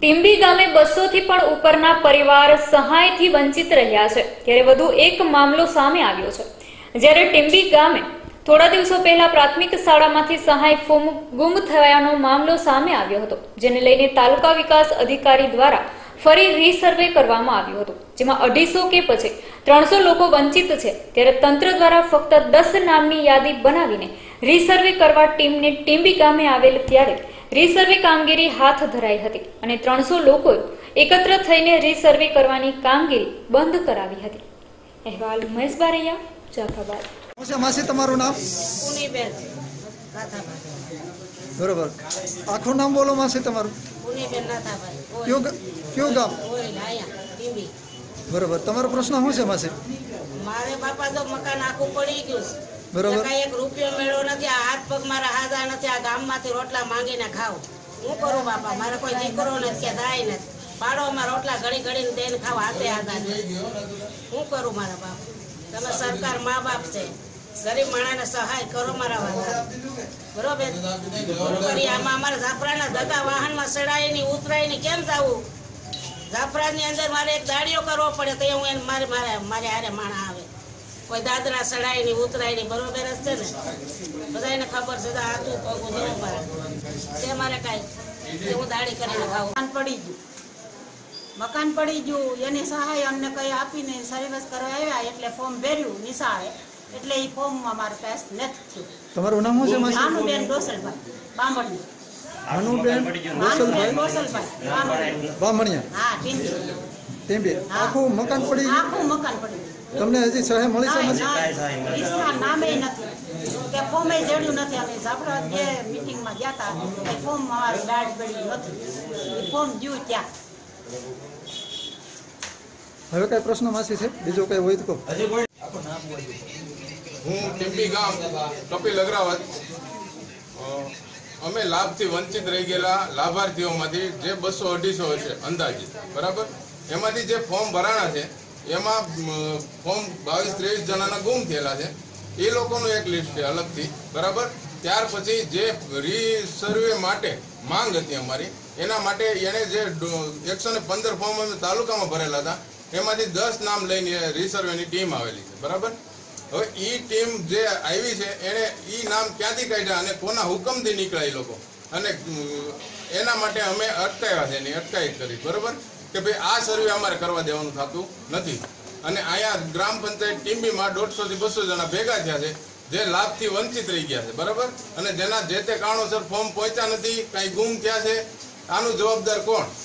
ટીંબી ગામે 200 થી પણ ઉપરના પરિવાર સહાયથી વંચિત રહ્યા છે ત્યારે વધુ એક મામલો સામે આવ્યો છે। જ્યારે ટીંબી ગામે થોડા દિવસો પહેલા પ્રાથમિક શાળામાંથી સહાય ફોર્મ ગુમ થયાનો મામલો સામે આવ્યો હતો, જેને લઈને તાલુકા વિકાસ અધિકારી દ્વારા ફરી રીસર્વે કરવામાં આવ્યું હતું, જેમાં 250 કે પછી 300 લોકો વંચિત છે। ત્યારે તંત્ર દ્વારા ફક્ત 10 નામની યાદી બનાવીને રીસર્વે કરવા ટીમને ટીંબી ગામે આવેલ ત્યારે રીસર્વે કામગીરી હાથ ધરાઈ હતી અને 300 લોકો એકત્ર થઈને રીસર્વે કરવાની કામગીરી બંધ કરાવી હતી। અહેવાલ મહેશ બારૈયા, જાફરાબાદ। માસી તમારું નામ? પુનીબેન નાથાભાઈ। બરોબર, આખું નામ બોલો માસી તમારું? પુનીબેન નાથાભાઈ। કયું ગામ? ટીંબી। બરોબર, તમારો પ્રશ્ન શું છે માસી? મારે બાપા તો મકાન આખું પડી ગયું છે, બરોબર, કઈ એક રૂપિયો મેળવો નથી, આ હાથ પગ મારા હાજા નથી, આ ગામમાંથી રોટલા માંગીને ખાવ, હું કરું બાપા? મારે કોઈ દીકરો નથી કે દાય નથી, પાડોમાં રોટલા ઘડી ઘડીને દઈને ખાવ, હાથે હાજા નથી, હું કરું મારા બાપ? તમે સરકાર મા બાપ છે, ગરીબ માણસને સહાય કરો મારા વાલા, બરોબર? કરી આમાં અમારે જાફરાના ધક્કા વાહનમાં ચડાવીને ઉતરાઈને કેમ જવું? જાફરાની અંદર મારે એક દાડીઓ કરવો પડે તો હું એને મારે હારે માણા આવે, કોઈ દાદરા ચડાવીને ઉતરાઈને, બરોબર જ છે ને? બધાને ખબર છે, હાથું પગું દેવું મારે તે મારે કાંઈ હું દાડી કરીને ખાવું? મકાન પડી ગયું, એની સહાય અમને કઈ આપીને સર્વિસ કરવા આવ્યા એટલે ફોર્મ ભર્યું નિશાળે, એટલે એ ફોર્મમાં મારે પાસ નથી થયું। તમારું નામ શું છે? નાનુબેન ડોસલભાઈ બામણી। બામણિયા? હા, ટીંબી। આખું મકાન પડી? આખું મકાન પડી। તમને હજી સહાય મળી છે? નામે નથી કે ફોર્મે જડ્યું નથી, અમે જાફરા જે મીટિંગમાં ગયા હતા એ ફોર્મ અમારું ગાડી પડ્યું નથી, એ ફોર્મ જ્યું ત્યાં। હવે કઈ પ્રશ્ન માસી છે? બીજો કઈ હોય તો કહો। હું ટીંબી ગામ કપિલ અગ્રવાલ। અમે લાભથી વંચિત રહી ગયેલા લાભાર્થીઓમાંથી જે 200-250 હશે અંદાજિત, બરાબર, એમાંથી જે ફોર્મ ભરાણા છે એમાં ફોર્મ 22-23 જણાના ગુમ થયેલા છે, એ લોકોનું એક લિસ્ટ છે અલગથી, બરાબર। ત્યાર પછી જે રીસર્વે માટે માંગ હતી અમારી, એના માટે એને જે 115 ફોર્મ અમે તાલુકામાં ભરેલા હતા એમાંથી 10 નામ લઈને રીસર્વેની ટીમ આવેલી છે, બરાબર। હવે એ ટીમ જે આવી છે એને એ નામ ક્યાંથી કાઢ્યા અને કોના હુકમથી નીકળ્યા એ લોકો, અને એના માટે અમે અટકાવ્યા છે, એની અટકાયત કરી, બરાબર, કે ભાઈ આ સર્વે અમારે કરવા દેવાનું થતું નથી। અને અહીંયા ગ્રામ પંચાયત ટીંબીમાં 150 થી 200 જણા ભેગા થયા છે જે લાભથી વંચિત રહી ગયા છે, બરાબર, અને જેના જે તે કારણોસર ફોર્મ પહોંચ્યા નથી, કાંઈ ગુમ થયા છે, આનું જવાબદાર કોણ?